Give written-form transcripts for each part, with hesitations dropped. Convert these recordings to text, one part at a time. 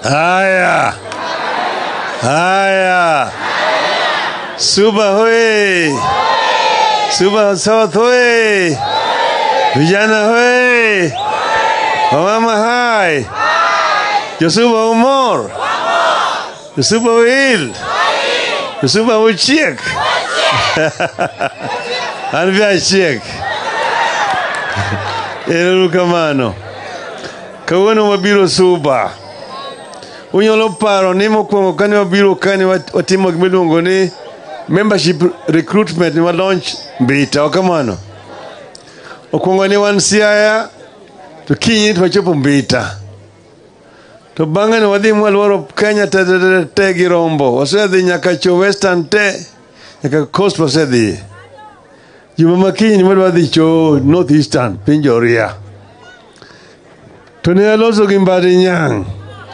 Haya. Haya. Suba hoye. Suba South hoye. Vijana hoye. Wamama hai. Josuba umor. Josuba wil. Josuba uchiek. Anvia chiek. Ero kamano. Kawano mabiro suba. Unyalo paro ni mokwongo kane wabiro kane watimo gimiluongo ni membership recruitment ni launch mbita kamano. Okwongo ni wan Siaya to kinyi to wachopo mbita. To bang'e ne wadhi mwalworo Kenya te gi rombo. Wasedhi nyaka cho Western te nyaka Coast wasedhi. Juma makinyi ni wadhi cho North Eastern piny Joria. To ne aloso gi Mbadi Nyang'.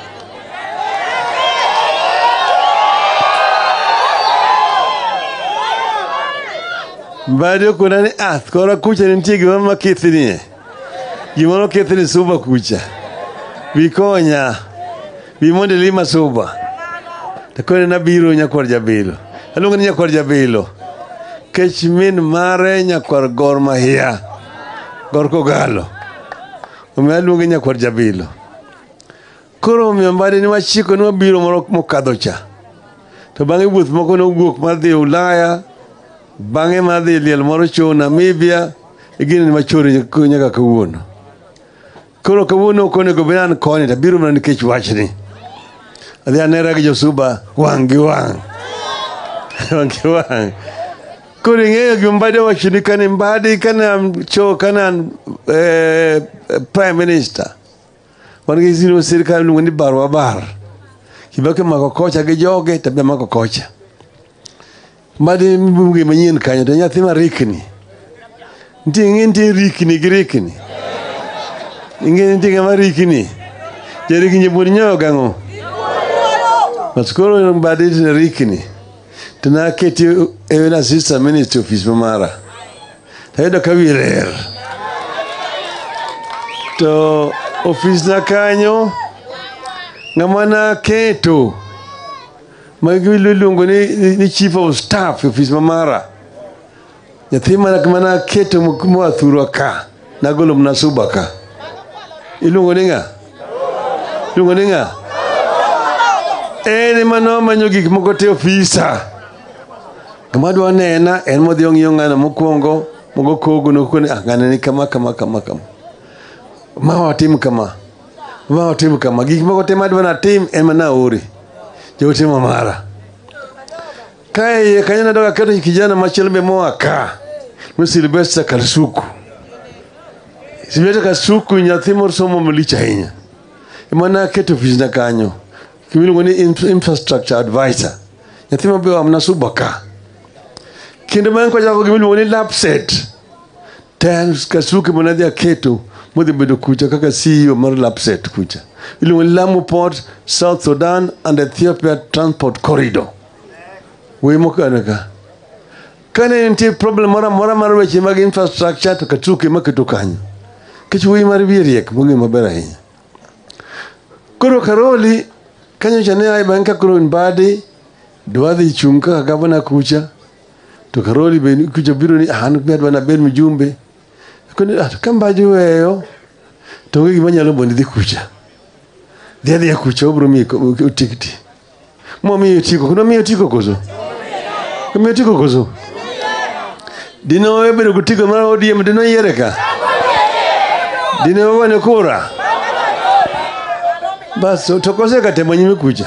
Mbadi okona ni kora kucha nitie gima makithnie. Gimoro kithni suba kucha. Vikonya. Vimonde lima suba. Takone nabiro nyakwar jabilo. Aluongo ni nyakwar jabilo. Kech min mare nyakwar Gor Mahia. Gor Kogalo. Omiyo aluongo ni nyakwar jabilo. Koro omiyo Mbadi ni wachiko ni wabiro moro mokadho cha. To bang'e wuoth moko nowuok mar dhi Ulaya. Bang'e mar dhi liel moro cho Namibia. Gini ni machori nyaka kawuono. Koro kawuono konego benan koni tabiro mana nikech wachni. Adhi anera gi Josuba wang' gi wang'. Wang' gi wang'. Koro ing'eyo gima Mbadi wachni kane Mbadi kane Prime Minister. Wan gi sirikal luongo ni barwa bar. Kibake mako kocha gi joge tabe mako kocha. Mbadi mbunge manyien kanyo to nyathi marikni. Ntie rikni gi rikni. Ing'e ntie kama rikni. Jarikni buon nyoyo gang'o. Maskoro Mbadi tine rikni. Tena keti ewen assistant minister office mamara. Tayudo kawi rer. To office na kanyo ng'ama na keto magiluongo ni chief of staff office mamara. Nyathi mana keto moa thurwa ka nagolo mna suba ka. Iluongo ni ng'a? Iluongo ni ng'a? Ene mano manyo gik moko te ofisa. Gima dwa nena en modhi ong'iyo ng'ano mokwongo mogo kogo nokone ng'ano ni kama. Ma watim kama. Gik moko te madwa natim en mana ori. Jote mamara. Kae kanyo nadoga keto kijana machielo be moa ka. Silvester Kasuku. Silvester Kasuku nyathi moro somo malich ahinya. Mana keto office na kanyo. Kimiluongo ni infrastructure advisor. Nyathi mabe amna suba ka. Kinde bang' kochako gimiluongo ni lab set. Ten Kasuku monadhi aketo modhi bedo kucha kaka CEO mar lab set kucha. Iluongo ni Lamu Port, South Sudan and Ethiopia Transport Corridor. Wemo kanaka. Kane nitie problem mora mar weche mag infrastructure to Kasuku maketo kanyo. Kech wuoyi mar bieriek monge maber ahinya. Koro Karoli kanyo chane ai bang' ka koro Mbadi dwa dhi chung' kaka gavana kucha. To Karoli be kucha biro ni an bedwa na bed mjumbe. Kone ka Mbadi weyo to onge gima nyalo mondo dhi kucha. Dhi kucha obro mi tikiti. Mo mi tiko, kuno mi tiko koso. Mi tiko koso. Dino ebero kutiko mara ODM dino yereka. Dino wane kura. Bas to kose katemo nyime kucha.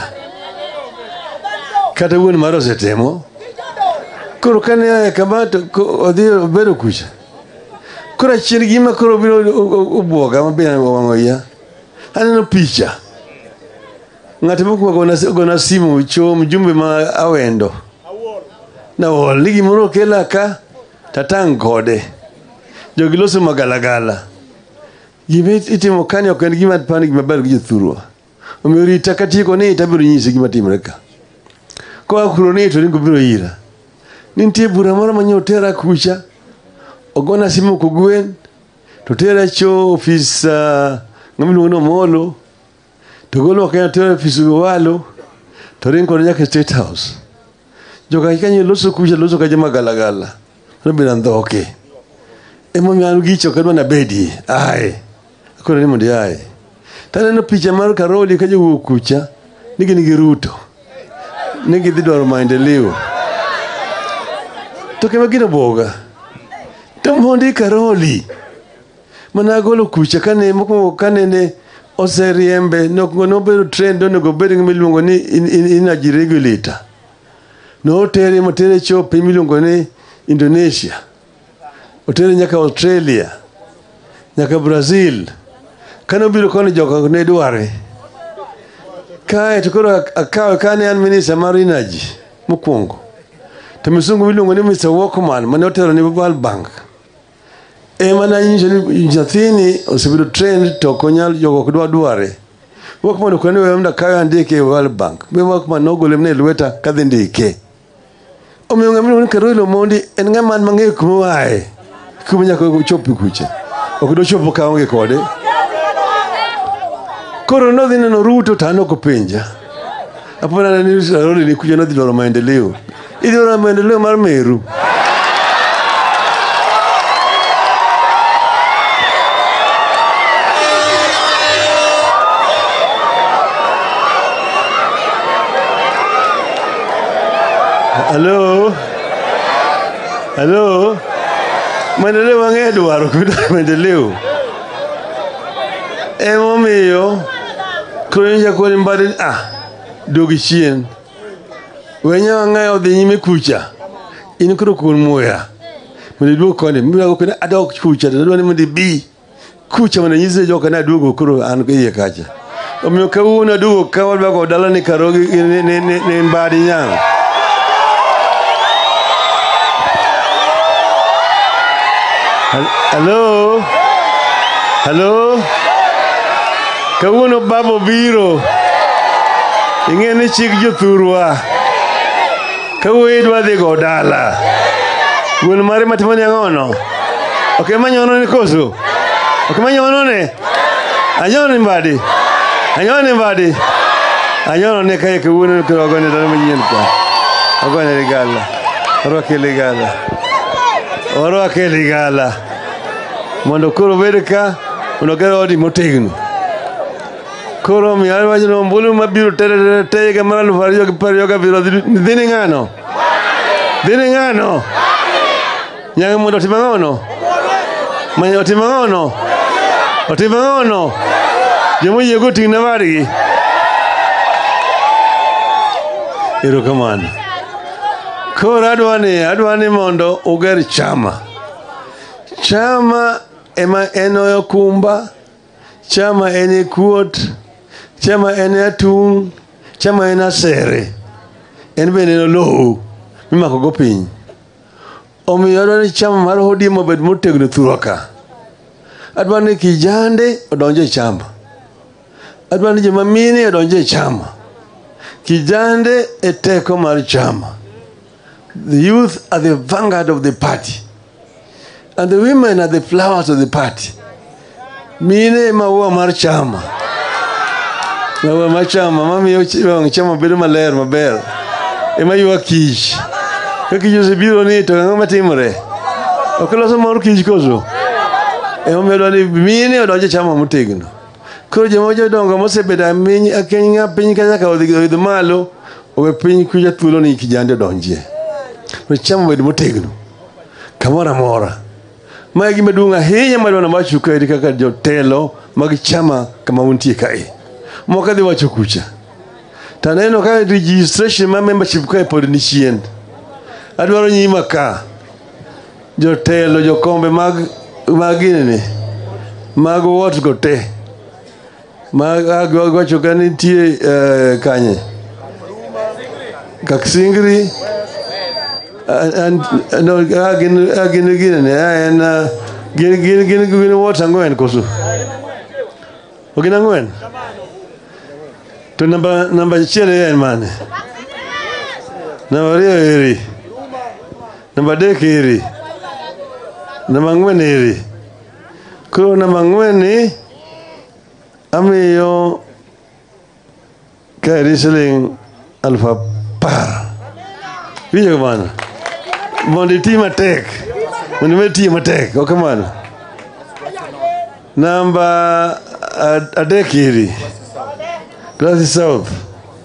Kata wuon maro setemo. Koro kane kamato odhi obero kucha. Kora chien gima koro biro obuoga mabena wang'oya. Aneno picha. Ng'at moko gona simu cho mjumbe ma awendo. Na woli gimoro kela ka tatang kode. Jogi loso magalagala. Gima itimo kani ok en gima pani gima ber gi thurwa. Omiyo rita katiko ni tabiro nyisi gima timre ka. Ko akuro ni to ningo biro ira. Nintie bura moro manyo tera kucha. Ogona simu kugwen. To tera cho office ngamiluongo no molo. To golo Kenya to fisu walo to ring kod nyaka State House. Joka kanyo loso kuja loso ka jama galagala. No bina ndoke. Emo nyalo gicho kadwa na bedi. Ai. Akora ni mondi ai. Taneno picha mar Karoli ka jo kucha nigi Ruto. Nigi dhi dwaro maendeleo. To kema gina boga. To mondi Karoli. Mana golo kucha kane ne oseriembe no bedo trend no go bedo miluongo ni energy regulator. No tere motere chope miluongo ni Indonesia. Otere nyaka Australia. Nyaka Brazil. Kano biro kono joka ne dware. Kae to koro akaw kane an minister mar energy mokwongo. To misungu miluongo ni Mr. Walkman mane otero ni World Bank. Mana nyiso ni nyathini osebedo trend to konyal jogo dware. Walkman ko ne wemda kayo andike World Bank. Be Walkman no golem ne lweta kadhi ndike. Omiyo ng'ama ni Karoli Omondi en ng'ama mang'eyo kuma wae. Kuma nyaka chopi kuche. Ok do chopo ka onge kode. Koro no dhino no Ruto tano kopenja. Apona ni Karoli ni kuja no dhi dwaro maendeleo. Idwaro maendeleo mar Meru. Hello. Maendeleo wang'e dwaro kuda maendeleo. Emo miyo kroinja kwa mbadi dogi chien. Wenya wang'e odhi nyime kucha. In kuro kun moya. Mene duogo kone. Mimi wako kone adok kucha. Dadwa ni mende bi. Kucha mene nyise joka na duogo kuro anu iye kacha. Omiyo kawuono duogo kawal bako dala ni Karogi ni mbadi nyang. Hello. Kawuono babo biro. Ing'e ni chik jothurwa. Kawuono dhi go dala. Wuon mare matimo ni ang'ono. Ok manyono ni koso. Ok manyono ne. Anyono ni mbadi. Anyono ne kae kawuono ko ogone dala manyien ka. Ogone ligala. Orwake ligala. Mondo koro vedka unogero odi motegno. Koro mi alwaje no mbulu mabiro tere ga maralu fariyo ga biro dhini ngano. Nyanga mondo otimangono. Manyo otimangono. Jomo yego tingna wargi. Erokamano. Koro adwani mondo uger chama. Chama ema eno kumba, chama ene kuot, chama ene atung, chama ene asere. En bende eno loho, mimako go piny. Omiyo adwani chama mar ODM obed motegno thuro ka. Adwani kijande odonje chama. Adwani joma mine odonje chama. Kijande e teko mar chama. The youth are the vanguard of the party. And the women are the flowers of the party. Mine maua mar chama. Maua mar chama. Mami yo chama bedo maler maber. Ema ywa kich. Kaki jose biro ni to ng'ama timore. Okeloso mor kich koso. Ema medo ni mine odonje chama motegno. Koro joma jodongo mosebedo akenya piny kanya ka odhi malo owe piny kuja thuolo ni kijande donjie. Chama bedo motegno. Kamora mora. Mae gima duong' ahinya madwana wacho kae kaka jotelo mag chama kama untie kae. Moka dhi wacho kucha. Taneno ka registration ma membership kae pod ni chien. Adwaro nyima ka. Jotelo jokombe mag ginene. Mag wot go te. Mag wacho ka nitie kanye. Kaksingri. No, again, and gin what I'm going kosu. Okay, I'm going. To number chile man. Number eri. Number dekiri. Number ngweneri. Kuro number ngweni. Amiyo Kae siling 10,000. Winjo kamano. Mondo iti matek. Mondo me ti matek. Ok kamano. Namba adek iri. Classy South.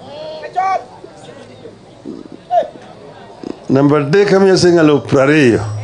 Namba adek kamiyo siling 20,000.